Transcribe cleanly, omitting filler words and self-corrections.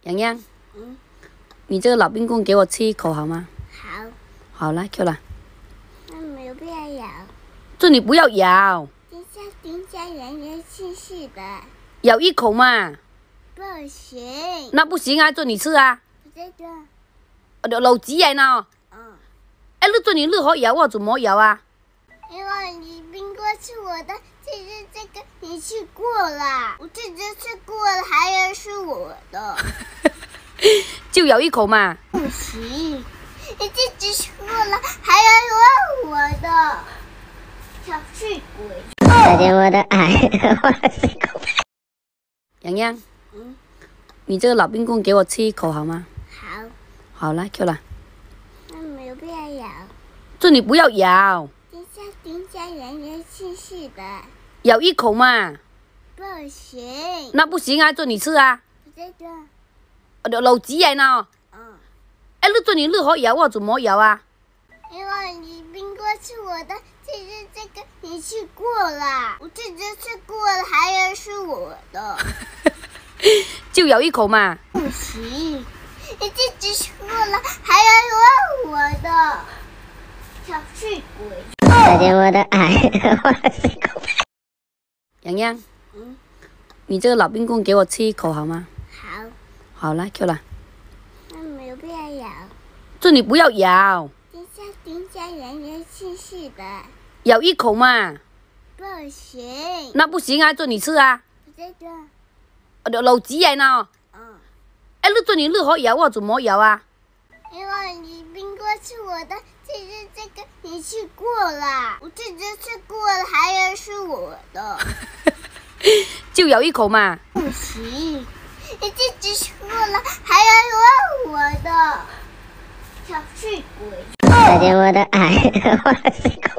洋洋，你这个老冰棍给我吃一口好吗？ 好。 好，来 Q 了。 那没有不要咬。 这你不要咬。 等一下，圆圆细细的。 咬一口嘛。 不行。 那不行啊，这你吃啊。 这个。 老子人啊。哎，那这你如何咬啊？怎么咬啊？ 因为你冰棍是我的，其实这个你吃过了，我自己吃过了，还要是我的。 就咬一口嘛。 不行，你自己吃过了，还要我的。小气鬼！ 再见我的爱，我是狗。 洋洋，你这个老冰棍给我吃一口好吗？ 好。 好，来 Q 了。 那没有不要咬。 这你不要咬。 等一下，圆圆细细的。 咬一口嘛。 不行。 那不行啊，这你吃啊。 这个。 老子人啊。哎，那这你如何咬啊？怎么咬啊？ 因为你冰棍是我的，其实这个你吃过了，我自己吃过了，还要是我的。 就咬一口嘛。 不行，你自己吃过了，还要我的。小气鬼！ 再见我的爱，我是狗。 洋洋，你这个老冰棍给我吃一口好吗？ 好。 好，来 Q 了。 那没有不要咬。 这你不要咬。 等一下，圆圆细细的。 咬一口嘛。 不行。 那不行啊，这你吃啊。 这个。 老子人啊。哎，那这你如何咬啊？怎么咬啊？ 因为你冰棍是我的，其实这个你吃过了，我自己吃过了，还要是我的。 就咬一口嘛。 不行，你自己吃过了，还要我的。小气鬼！ 再见我的爱，我是狗。